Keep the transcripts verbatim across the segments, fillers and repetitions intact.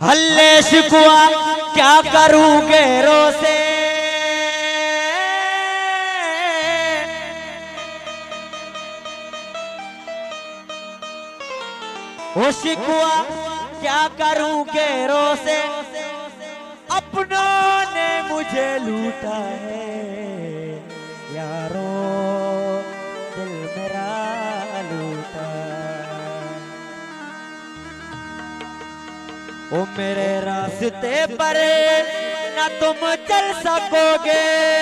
हल्ले शिकवा क्या करूं गैरों से, ओ शिकवा क्या करूं गैरों से, अपनों ने मुझे लूटा है यारों दिल मेरा लूटा। ओ मेरे रास्ते पर न तुम चल सकोगे,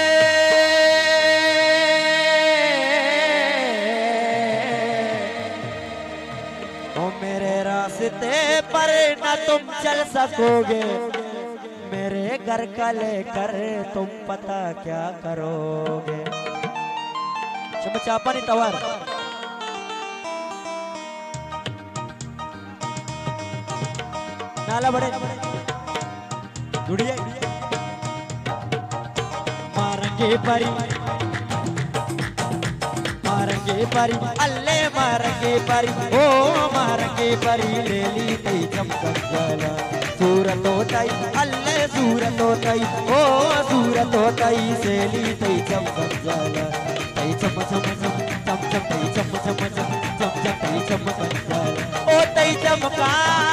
ओ मेरे रास्ते पर न तुम चल सकोगे, मेरे घर का लेकर तुम पता क्या करोगे। चमचा नहीं तवार नाला बड़े जुड़िए मारेंगे परी मारेंगे परी अल्ले मारेंगे परी ओ मारेंगे परी ले ली तई चमचम जला सूरत होताई अल्ले सूरत होताई ओ सूरत होताई से ली तई चमचम जला तई चम चम चम चम चम तई चम चम चम चम चम तई चमचम जला ओ तई चमका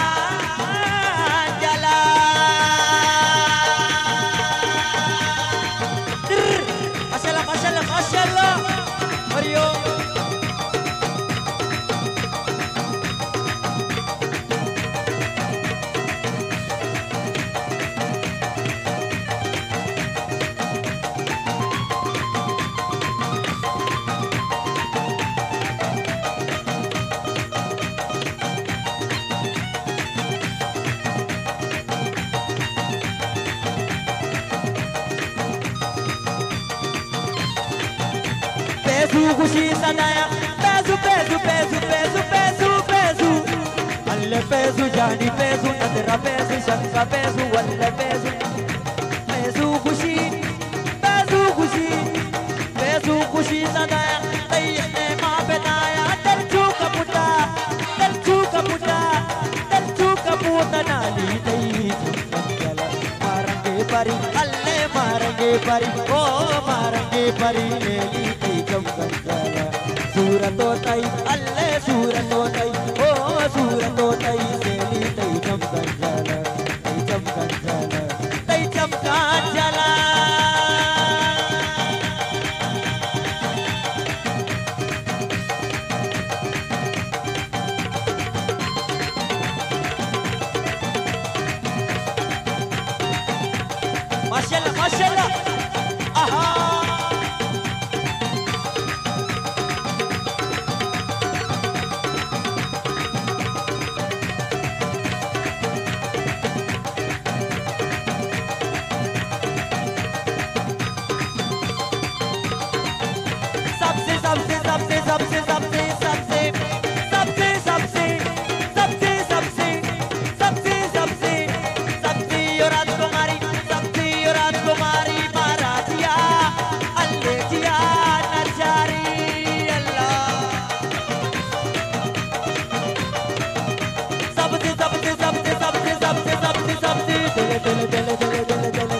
खुशी सदाया पैसू पैसू पैसू पैसू पैसू पैसू अल्ले पैसू जानी पैसू नदरा पैसू शंका पैसू अल्ले पैसू पैसू खुशी पैसू खुशी पैसू खुशी सदाया तैयने माँ बेदाया दर्जू का पुटा दर्जू का पुटा दर्जू का पुटा नाली तई मारेंगे परी अल्ले मारेंगे परी ओ मारेंगे परी ले ली सूरत होताई अल्ले सूरत होताई ओ सूरत होताई सेली तई चमकन जला तई चमकन जला तई चमकन जला। माशाल्लाह माशाल्लाह आहा सबसे सबसे सबसे सबसे सबसे सबसे सबसे सबसे सबसे सबसे सबसे सबसे और राजकुमारी सबसे और राजकुमारी महाराजिया अल्ले जिया नचारी अल्लाह सबसे सबसे सबसे सबसे सबसे सबसे सबसे दिल दिल दिल दिल दिल दिल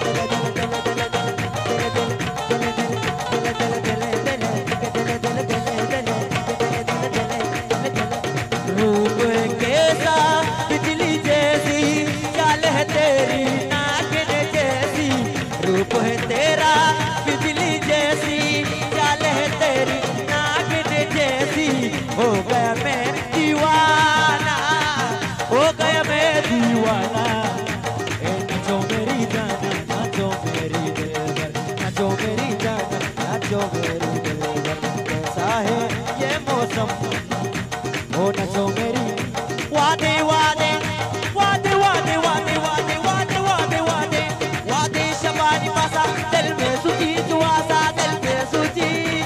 रूप है तेरा बिजली जैसी चाल है तेरी नागिन जैसी हो गया मैं दीवाना हो गया मैं दीवाना ए नाचो मेरी जाना नाचो मेरी दिलबर नाचो मेरी जाना नाचो मेरी दिलबर कैसा है ये मौसम हो नाचो मेरी वादे वादे वादे वादे वादे वादे वादे वादे वादे वादे शबानी पासा दिल में सुची जुआसा दिल में सुची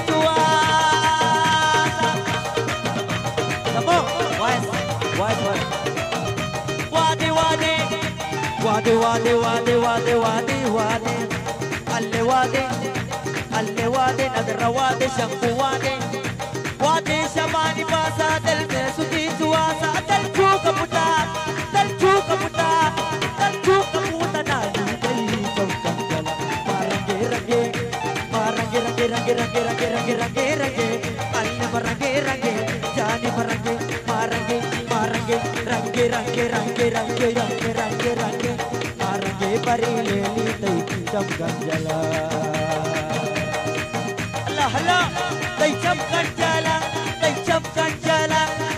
जुआसा समो वाइस वाइस वाइस वादे वादे वादे वादे वादे वादे वादे वादे अल्ले वादे अल्ले वादे नजर वादे शंकु वादे वादे शबानी पासा दिल में सुची जुआसा दिल छू कपुटा दिल छू कपुटा रंगे रंगे रंगे रंगे रंगे रंगे रंगे आ रंगे बरी ले ली तई चमकन जला अल्लाह अल्लाह तई चमकन जला तई चमकन जला